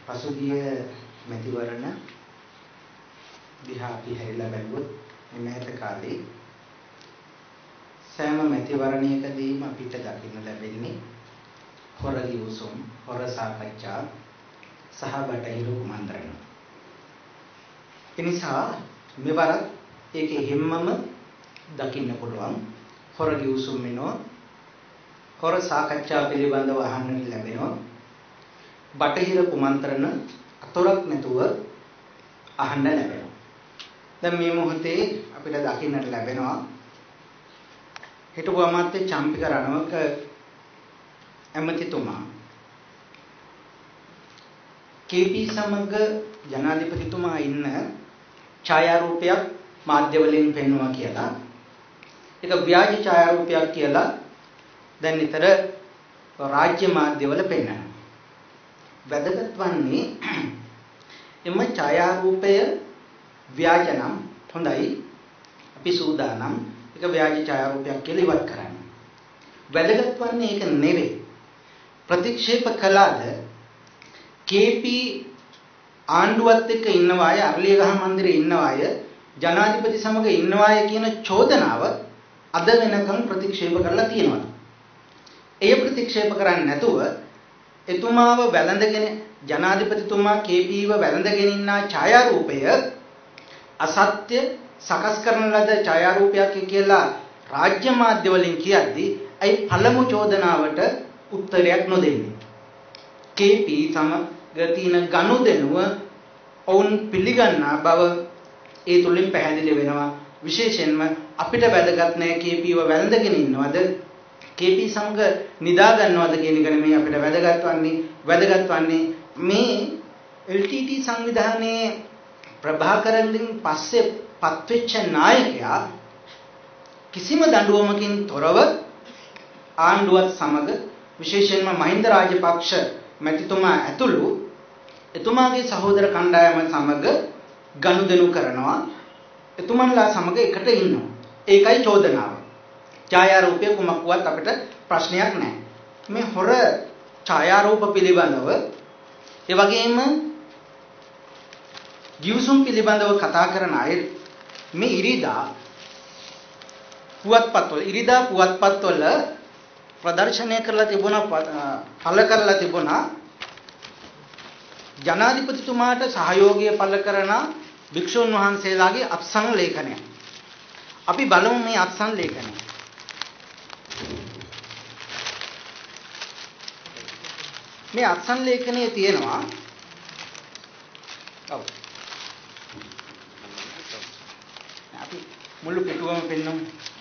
පසුගිය මැතිවරණ දිහා අපි හැරිලා බැලුවොත් මෑත කාලේ සෑම මැතිවරණයකදීම අපිට දකින්න ලැබෙන්නේ හොර ගිවිසුම්, හොර සාකච්ඡා සහ බටහිර කුමන්ත්‍රණ. එනිසා මෙවරත් ඒකේ හැමම දකින්න පුළුවන්. හොර ගිවිසුම් වෙනවා, හොර සාකච්ඡා පිළිබඳව අහන්න ලැබෙනවා. බටහිර කුමන්ත්‍රණ අතොරක් නැතුව අහන්න ලැබෙනවා. දැන් මේ මොහොතේ අපිට දකින්නට ලැබෙනවා හිටපු අමාත්‍ය චම්පික රණවක ඇමතිතුමා KP සමග ජනාධිපතිතුමා ඉන්න ඡායාරූපයක් මාධ්‍ය වලින් පෙන්වුවා කියලා. ඒක ව්‍යාජ ඡායාරූපයක් කියලා දැන් නිතර රාජ්‍ය මාධ්‍යවල පෙන්වනවා. වැදගත් වන්නේ එම ඡායාරූපය ව්‍යාජ නම් හොඳයි. අපි සූදානම් ඒක ව්‍යාජ ඡායාරූපයක් කියලා ඉවත් කරන්න. වැදගත් වන්නේ ඒක නෙවෙයි. ප්‍රතික්ෂේප කළාද KP ආණ්ඩුවත් එක්ක ඉන්නවාය, අරලියගහ මන්දිරේ ඉන්නවාය, ජනාධිපති සමග ඉන්නවාය කියන චෝදනාව අද වෙනකම් ප්‍රතික්ෂේප කරලා තියෙනවා. එය ප්‍රතික්ෂේප කරන්නේ නැතුව එතුමාව වැළඳගෙන ජනාධිපතිතුමා KPව වැළඳගෙන ඉන්න ඡායාරූපය අසත්‍ය සකස් කරන ලද ඡායාරූපයක් කියලා රාජ්‍ය මාධ්‍ය වලින් කියද්දී අයි පළමු චෝදනාවට උත්තරයක් නොදෙන්නේ. KP සමග තියෙන ගනුදෙනුව ඔවුන් පිළිගන්නා බව ඒ තුලින් පැහැදිලි වෙනවා. විශේෂයෙන්ම අපිට වැදගත් නැහැ KPව වැළඳගෙන ඉන්නවද, KP සමග නිදා ගන්නවද කියන එක නෙමෙයි අපිට වැදගත් වන්නේ මේ LTT සංවිධානයේ ප්‍රභාකරන්ගෙන් පස්සේ පත්වෙච්ච නායකයා කිසිම දඬුවමකින් තොරව ආණ්ඩුවත් සමග විශේෂයෙන්ම මහින්ද රාජපක්ෂ මැතිතුමා ඇතුළු එතුමාගේ සහෝදර කණ්ඩායම සමග ගනුදෙනු කරනවා. එතුමන්ලා සමග එකට ඉන්නවා. ඒකයි චෝදනාව. ඡායාරූපය කුමක්වත් අපිට ප්‍රශ්නයක් නැහැ. මේ හොර ඡායාරූප පිළිබඳව ඒ වගේම ගිවිසුම් පිළිබඳව කතා කරන අය මේ ඉරිදා පුවත්පත්වල ප්‍රදර්ශනය කරලා තිබුණා, පළ කරලා තිබුණා ජනාධිපතිතුමාට සහයෝගය පළ කරන භික්ෂුන් වහන්සේලාගේ අත්සන් ලේඛනය. අපි බලමු මේ අත්සන් ලේඛනය. මේ අත්සන් ලේඛනයේ තියෙනවා අපි මුළු පිටුවම පෙන්නමු.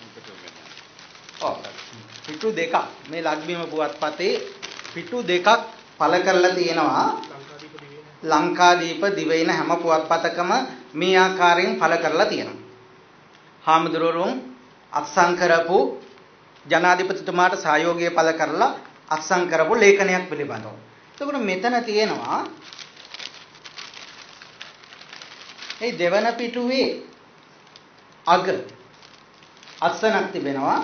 පිටු දෙකක් මේ ලක්බිම පුවත්පතේ පිටු දෙකක් පළ කරලා තියෙනවා. ලංකාදීප දිවයින හැම පුවත්පතකම මේ ආකාරයෙන් පළ කරලා තියෙනවා. හාමුදුරුවෝ අත්සන් කරපු ජනාධිපතිතුමාට සහයෝගය පළ කරලා අත්සන් කරපු ලේඛනයක් පිළිබඳව. එතකොට මෙතන තියෙනවා මේ දෙවන පිටුවේ අග අත්සනක් තිබෙනවා.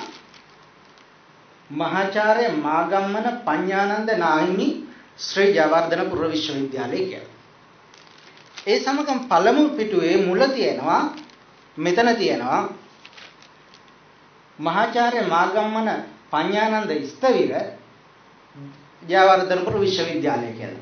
මහාචාර්ය මාගම්මන පඤ්ඤානන්ද නාහිමි ශ්‍රී ජයවර්ධනපුර විශ්වවිද්‍යාලය කියලා. ඒ සමගම පළමු පිටුවේ මුල තියෙනවා, මෙතන තියෙනවා මහාචාර්ය මාගම්මන පඤ්ඤානන්ද ස්ථවිර ජයවර්ධනපුර විශ්වවිද්‍යාලය කියලා.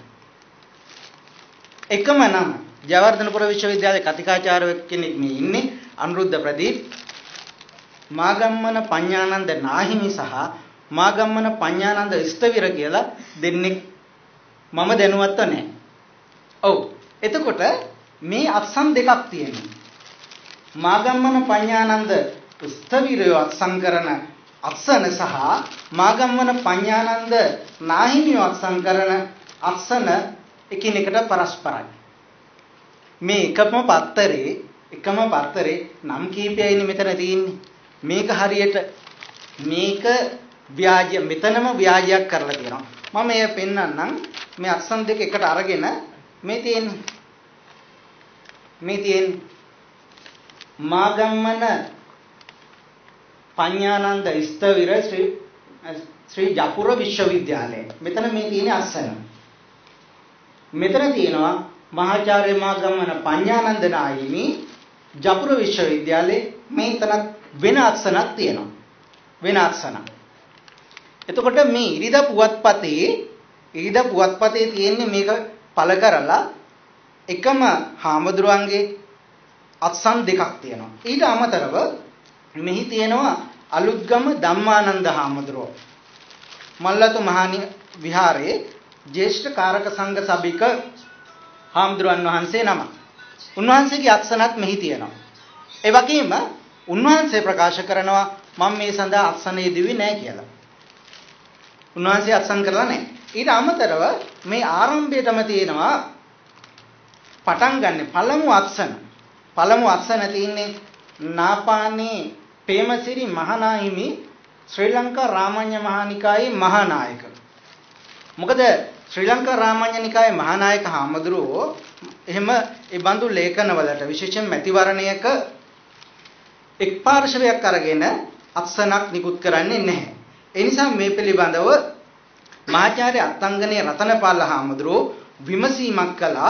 එකම නම ජයවර්ධනපුර විශ්වවිද්‍යාලයේ කතිකාචාර්ය කෙනෙක් මේ ඉන්නේ අනුරුද්ධ ප්‍රදීප්. මාගම්මන පඤ්ඤානන්ද නාහිමි සහ මාගම්මන පඤ්ඤානන්ද ස්ථවිර කියලා දෙන්නෙක් මම දැනුවත්ව නැහැ. ඔව්. එතකොට මේ අත්සන් දෙකක් තියෙනවා. මාගම්මන පඤ්ඤානන්ද ස්ථවිරය අත්සන් කරන අත්සන සහ මාගම්මන පඤ්ඤානන්ද නාහිමිය අත්සන් කරන අත්සන එකිනෙකට පරස්පරයි. මේ එකම පත්තරේ නම් කීපයයිනේ මෙතන තියෙන්නේ. මේක හරියට මේක ව්‍යාජ, මෙතනම ව්‍යාජයක් කරලා තියෙනවා. මම මේ පෙන්නන්නම්. මේ අත්සන් දෙක එකට අරගෙන මේ තියෙන්නේ මාගම්මන පඤ්ඤානන්ද ස්ථවිර ශ්‍රී ජපුර විශ්වවිද්‍යාලය. මෙතන මේ තියෙන අත්සන. මෙතන තියෙනවා මහාචාර්ය මාගමන පඤ්ඤානන්ද නාහිමි ජපුර විශ්වවිද්‍යාලයේ මේ තනක් වෙන අත්සනක් තියෙනවා. වෙන අත්සනක්. එතකොට මේ ඉරිදා පුවත්පතේ තියෙන්නේ මේක පළ කරලා එකම හාමුදුරුවන්ගේ අත්සන් දෙකක් තියෙනවා. ඊට අමතරව මෙහි තියෙනවා අලුත්ගම ධම්මානන්ද හාමුදුරුවෝ. මල්ලතු මහානි විහාරයේ ජ්‍යෙෂ්ඨ කාරක සංඝ සභික හාමුදුරුවන් වහන්සේ නම. උන්වහන්සේගේ අත්සනත් මෙහි තියෙනවා. ඒ වගේම උන්වහන්සේ ප්‍රකාශ කරනවා මම මේ සඳහා අත්සනේ දිවි නැහැ කියලා. උන්වහන්සේ අත්සන් කරලා නැහැ. ඊට අමතරව මේ ආරම්භයේදම තියෙනවා පටන් ගන්න පළමු අත්සන තියෙන්නේ නාපානේ පේමසිරි මහානාහිමි ශ්‍රී ලංකා රාමඤ්ඤ මහානිකායේ මහානායක. මොකද ශ්‍රී ලංකා රාමඤ්ඤ නිකායේ මහානායක හාමුදුරුවෝ එහෙම ඒ බඳු ලේඛනවලට විශේෂයෙන් මැතිවරණයක එක් පාර්ශවයක් අරගෙන අත්සනක් නිකුත් කරන්නේ නැහැ. ඒ නිසා මේ පිළිබඳව මහාචාර්ය අත්තංගනේ රතනපාල හාමුදුරුවෝ විමසීමක් කළා.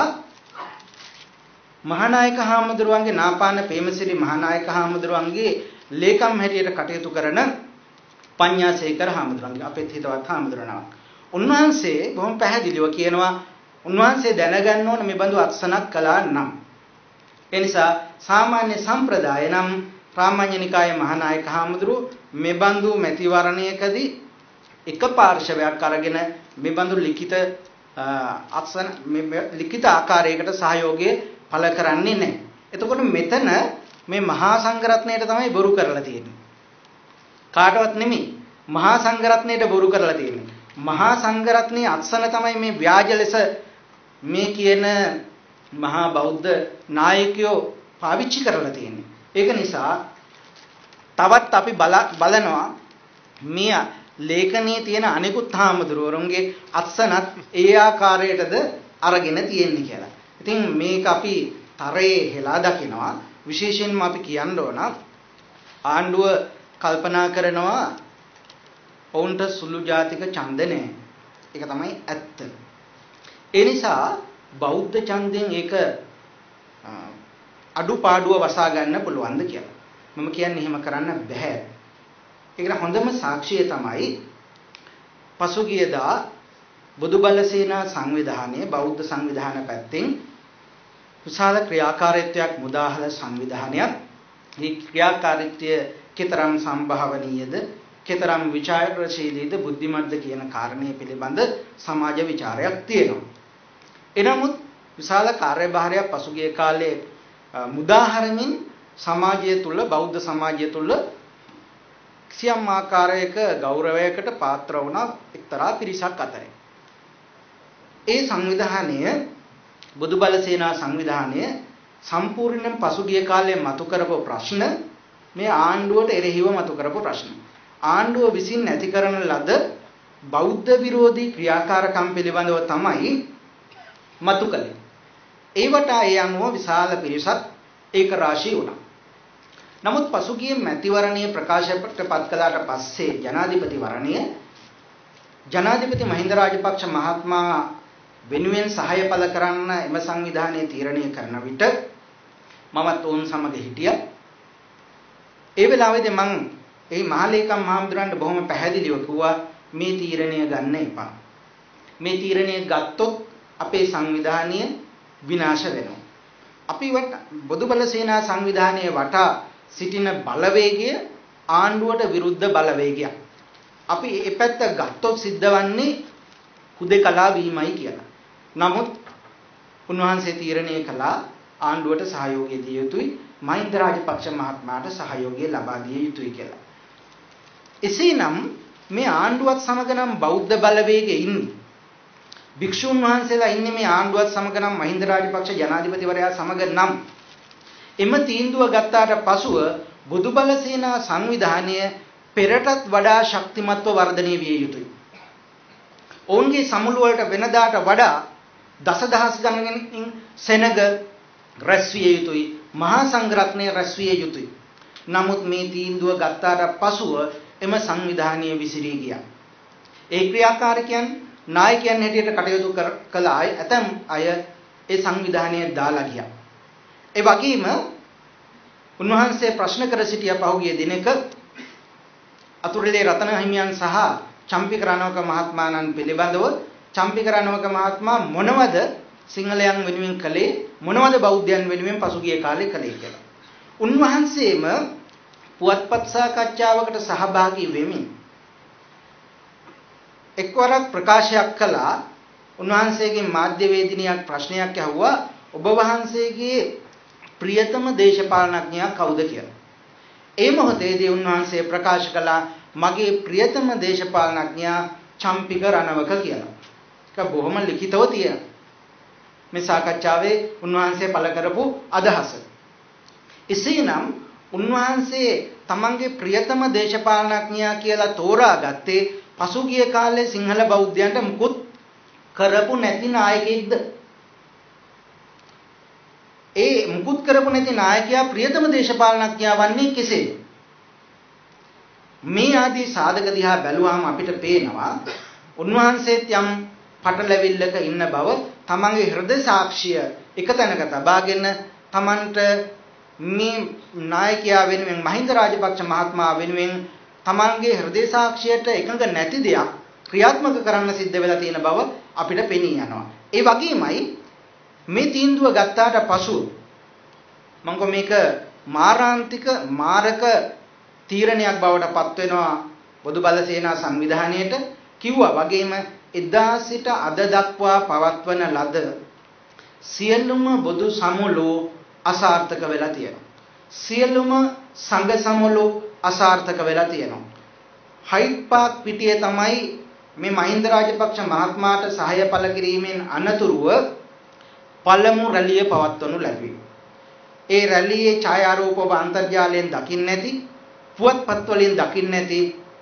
මහානායක හාමුදුරුවන්ගේ නාපාන පේමසිරි මහානායක හාමුදුරුවන්ගේ ලේකම් හැටියට කටයුතු කරන පඤ්ඤාසේකර හාමුදුරුවන්ගේ අපේ හිතවත් හාමුදුරුවනක්. උන්වහන්සේ බොහොම පැහැදිලිව කියනවා උන්වහන්සේ දැනගන්න ඕන මේ බඳු අත්සනක් කළා නම්. ඒ නිසා සාමාන්‍ය සම්ප්‍රදාය නම් රාමඤ්ඤ නිකායේ මහානායක හාමුදුරුවෝ මේ බඳු මැතිවරණයකදී එක පාර්ශවයක් අරගෙන මේ බඳු ලිඛිත අත්සන ලිඛිත ආකාරයකට සහයෝගය පළ කරන්නේ නැහැ. එතකොට මෙතන මේ මහා සංඝරත්නයට තමයි බොරු කරලා තියෙන්නේ. කාටවත් නෙමෙයි. මහා සංඝරත්නයට බොරු කරලා තියෙන්නේ. මහා සංඝරත්නයේ අත්සන තමයි මේ ව්‍යාජ ලෙස මේ කියන මහා බෞද්ධ නායකයෝ පාවිච්චි කරලා තියෙන්නේ. ඒක නිසා තවත් අපි බලනවා මේ ලේඛනයේ තියෙන අනිකුත් හාමුදුරුවරුන්ගේ අත්සනත් ඒ ආකාරයටද අරගෙන තියෙන්නේ කියලා. ඉතින් මේක අපි තරයේ හෙලා දකිනවා. විශේෂයෙන්ම අපි කියන්න ඕන ආණ්ඩුව කල්පනා කරනවා ඔවුන්ට සුළු ජාතික ඡන්ද නැහැ. ඒක තමයි ඇත්ත. ඒ නිසා බෞද්ධ ඡන්දයෙන් ඒක අඩුපාඩුව වසා ගන්න පුළුවන්ද කියලා. මම කියන්නේ එහෙම කරන්න බෑ. ඒකට හොඳම සාක්ෂිය තමයි පසුගියදා බුදුබල සේනා සංවිධානයේ බෞද්ධ සංවිධාන පැත්තෙන් විශාල ක්‍රියාකාරීත්වයක් මුදාහල සංවිධානයක්. මේ ක්‍රියාකාරීත්වය කතරම් සම්භාවනීයද කතරම් විචාරශීලීද බුද්ධිමත්ද කියන කාරණේ පිළිබඳ සමාජ විචාරයක් තියෙනවා. එනමුත් විශාල කාර්යභාරයක් පසුගිය කාලේ මුදාහරමින් සමාජය තුල බෞද්ධ සමාජය තුල කිසියම් ආකාරයක ගෞරවයකට පාත්‍ර වුණා එක්තරා පිරිසක් අතරේ. ඒ සංවිධානය බුදුබල සේනා සංවිධානය සම්පූර්ණයෙන් පසුගිය කාලේ මතු කරපු ප්‍රශ්න මේ ආණ්ඩුවට එරෙහිව මතු කරපු ප්‍රශ්න. ආණ්ඩුව විසින් නැති කරන ලද බෞද්ධ විරෝධී ක්‍රියාකාරකම් පිළිබඳව තමයි මතු කළේ. ඒවට ඒ අනුව විශාල පිරිසක් ඒක රාශී වුණා. නමුත් පසුගිය මැතිවරණීය ප්‍රකාශයට පත් කළාට පස්සේ ජනාධිපති මහින්ද රාජපක්ෂ මහත්මයා වෙනුවෙන් සහාය පළ කරන්න එම සංවිධානයේ තීරණය කරන විට මමත් ඔවුන් සමග හිටියා. ඒ වෙලාවේදී මම ඒ මහලේකම් මහමුදුරන්ට බොහොම පැහැදිලිව කිව්වා මේ තීරණය ගන්න එපා. මේ තීරණය ගත්තොත් අපේ සංවිධානය විනාශ වෙනවා. අපි බුදුබල සේනා සංවිධානයේ වටා සිටින බලවේගය ආණ්ඩුවට විරුද්ධ බලවේගයක්. අපි මේ පැත්ත ගත්තොත් සිද්ධවන්නේ හුදේකලා වීමයි කියලා. නමුත් උන්වහන්සේ තීරණය කළා ආණ්ඩුවට සහයෝගය දිය යුතුයි මහින්ද රාජපක්ෂ මහත්මයාට සහයෝගය ලබා දිය යුතුයි කියලා. එසේනම් මේ ආණ්ඩුවත් සමග නම් බෞද්ධ බලවේගයේ ඉන්නේ. භික්ෂුන් වහන්සේලා ඉන්නේ මේ ආණ්ඩුවත් සමග නම් මහින්ද රාජපක්ෂ ජනාධිපතිවරයා සමග නම් එම තීන්දුව ගත්තාට පසුව බුදුබල සේනා සංවිධානය පෙරටත් වඩා ශක්තිමත්ව වර්ධනය විය යුතුයි. ඔවුන්ගේ සමුළු වලට වෙනදාට වඩා දසදහස් ගණනින් සෙනග රැස් විය යුතුයි. මහා සංඝරත්නය රැස් විය යුතුයි. නමුත් මේ තීන්දුව ගත්තාට පසුව එම සංවිධානය විසිරී ගියා. ඒ ක්‍රියාකාරකයන් නායකයන් හැටියට කටයුතු කළ අය ඇතම් අය ඒ සංවිධානය දාලා ගියා. ඒ වගේම උන්වහන්සේ ප්‍රශ්න කර සිටිය පහුගිය දිනක අතුරුලේ රතන හිමියන් සහ චම්පික රණවක මහත්මයාණන් පිළිබඳව චම්පික රණවක මහත්මයා මොනවද සිංහලයන් වෙනුවෙන් කළේ මොනවද බෞද්ධයන් වෙනුවෙන් පසුගිය කාලේ කළේ කියලා. උන්වහන්සේම පුවත්පත් සාකච්ඡාවකට සහභාගී වෙමින් එක්වරක් ප්‍රකාශයක් කළා. උන්වහන්සේගෙන් මාධ්‍යවේදිනියක් ප්‍රශ්නයක් අහුවා ඔබ වහන්සේගේ ප්‍රියතම දේශපාලනඥයා කවුද කියලා. ඒ මොහොතේදී උන්වහන්සේ ප්‍රකාශ කළා මගේ ප්‍රියතම දේශපාලනඥයා චම්පික රණවක කියලා. ඒක බොහොම ලිඛිතව තියෙනවා. මේ සාකච්ඡාවේ උන්වහන්සේ පළ කරපු අදහස. එසේනම් උන්වහන්සේ තමන්ගේ ප්‍රියතම දේශපාලනඥයා කියලා තෝරාගත්තේ පසුගිය කාලේ සිංහල බෞද්ධයන්ට මුකුත් කරපු නැති නායකයෙක්ද? ඒ මුකුත් කරපු නැති නායකයා ප්‍රියතම දේශපාලනඥයා වන්නේ කෙසේද? මේ ආදී සාධක දිහා බැලුවාම අපිට පේනවා උන්වහන්සේත් යම් පටලැවිල්ලක ඉන්න බව. තමන්ගේ හෘද සාක්ෂිය එක තැනක තබාගෙන තමන්ට මේ නායකයා වෙනුවෙන් මහින්ද රාජපක්ෂ මහත්මයා වෙනුවෙන් තමන්ගේ හෘද සාක්ෂියට එකඟ නැති දෙයක් ක්‍රියාත්මක කරන්න සිද්ධ වෙලා තියෙන බව අපිට පෙනී යනවා. ඒ වගේමයි මේ තීන්දුව ගත්තාට පසු මම මේක මාරාන්තික මාරක තීරණයක් බවට පත් වෙනවා පොදු බල සේනා සංවිධානයේට කිව්වා. වගේම එදා සිට අද දක්වා පවත්වන ලද සියලුම බොදු සමුළු අසාර්ථක වෙලා තියෙනවා. සියලුම සංඝ සමුළු අසාර්ථක වෙලා තියෙනවා. හයිඩ් පාක් පිටියේ තමයි මේ මහින්ද රාජපක්ෂ මහත්මයාට සහාය පළ කිරීමෙන් අනතුරුව පළමු රැළිය පවත්වනු ලැබුවේ. ඒ රැළියේ ඡායාරූප ඔබ අන්තර්ජාලයෙන් දකින්න නැති, පුවත්පත් වලින් දකින්න නැති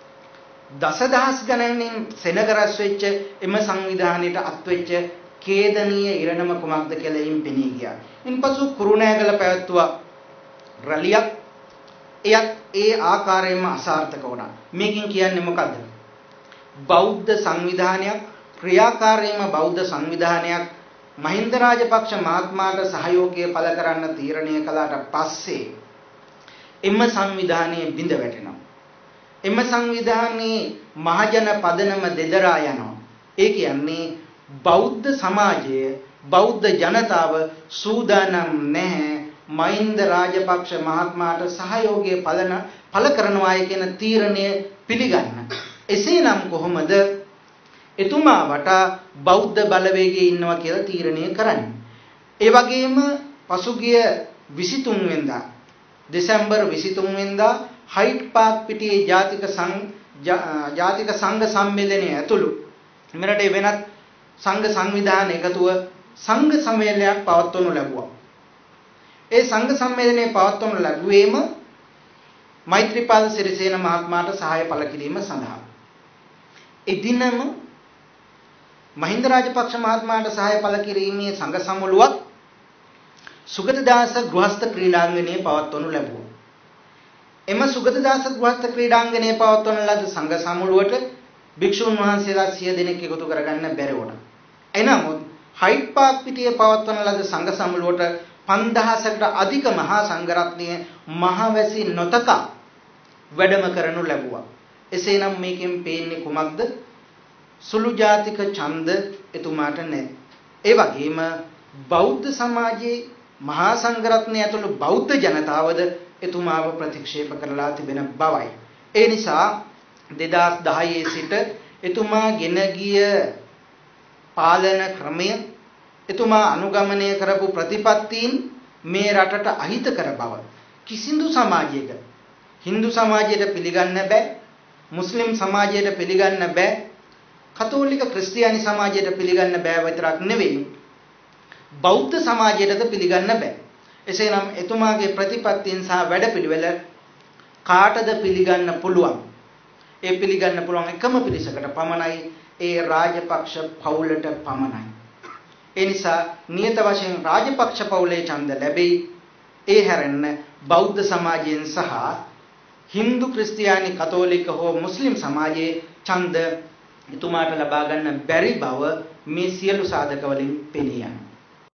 දසදහස් ගණනින් සෙනග රැස් වෙච්ච එම සංවිධානයට අත්වෙච්ච ඛේදනීය ඉරණම කුමක්ද කියලා එයින් පෙනී ගියා. ඉන්පසු කුරුණෑගල පැවැත්වුවා රැළියක්. එයත් ඒ ආකාරයෙන්ම අසාර්ථක වුණා. මේකෙන් කියන්නේ මොකද්ද? බෞද්ධ සංවිධානයක්, ක්‍රියාකාරීම බෞද්ධ සංවිධානයක් මහින්ද රාජපක්ෂ මහත්මයාට සහයෝගය පළ කරන්න තීරණය කළාට පස්සේ එම සංවිධානයේ බිඳ වැටෙනවා. එම සංවිධානයේ මහජන පදනම දෙදරා යනවා. ඒ කියන්නේ බෞද්ධ සමාජය, බෞද්ධ ජනතාව සූදානම් නැහැ මහින්ද රාජපක්ෂ මහත්මයාට සහයෝගය පළ කරනවායි කියන තීරණය පිළිගන්න. එසේනම් කොහොමද එතුමා වටා බෞද්ධ බලවේගයේ ඉන්නවා කියලා තීරණය කරන්නේ? ඒ වගේම පසුගිය 23 වෙනිදා දෙසැම්බර් 23 වෙනිදා හයිඩ් පාක් පිටියේ ජාතික සංඝ සම්මේලනයේ ඇතුළු මෙරට වෙනත් සංඝ සංවිධාන එකතුව සංඝ සම්මේලනයක් පවත්වනු ලැබුවා. ඒ සංඝ සම්මේලනයේ පවත්වනු ලැබුවේම මෛත්‍රීපාල සිරිසේන මහත්මයාට සහාය පළ කිරීම සඳහා. එදිනම මහින්ද රාජපක්ෂ මහත්මයාට සහාය පළ කිරීමේ සංඝ සමුළුවක් සුගතදාස ගෘහස්ත ක්‍රීඩාංගණයේ පවත්වනු ලැබුවා. එම සුගතදාස ගෘහස්ත ක්‍රීඩාංගණයේ පවත්වන ලද සංඝ සමුළුවට භික්ෂුන් වහන්සේලා 100 දෙනෙක් එකතු කරගන්න බැරි වුණා. එනමුත් හයිඩ් පාක් පිටියේ පවත්වන ලද සංඝ සමුළුවට 5000කට අධික මහා සංඝරත්නය මහවැසි නොතක වැඩම කරනු ලැබුවා. එසේනම් මේකෙන් පේන්නේ කුමක්ද? සුළු ජාතික ඡන්ද එතුමාට නැහැ. ඒ වගේම බෞද්ධ සමාජයේ මහා සංඝරත්නය ඇතුළු බෞද්ධ ජනතාවද එතුමාව ප්‍රතික්ෂේප කරලා තිබෙන බවයි. ඒ නිසා 2010 සිට එතුමා ගෙන ගිය පාලන ක්‍රමය, එතුමා අනුගමනය කරපු ප්‍රතිපත්තීන් මේ රටට අහිත කර බව කිසිදු සමාජයක, Hindu සමාජයට පිළිගන්න බෑ, මුස්ලිම් සමාජයට පිළිගන්න බෑ, කතෝලික ක්‍රිස්තියානි සමාජයට පිළිගන්න බෑ විතරක් නෙවෙයි බෞද්ධ සමාජයටද පිළිගන්න බෑ. එසේනම් එතුමාගේ ප්‍රතිපත්තීන් සහ වැඩපිළිවෙල කාටද පිළිගන්න පුළුවන්? ඒ පිළිගන්න පුළුවන් එකම පිරිසකට පමණයි, ඒ රාජපක්ෂ පවුලට පමණයි. ඒ නිසා නියත වශයෙන් රාජපක්ෂ පවුලේ ඡන්ද ලැබෙයි. ඒ හැරෙන්න බෞද්ධ සමාජයෙන් සහ Hindu ක්‍රිස්තියානි කතෝලික හෝ මුස්ලිම් සමාජයේ ඡන්ද එතුමාට ලබා ගන්න බැරි බව මේ සියලු සාධක වලින් පෙනී යනවා.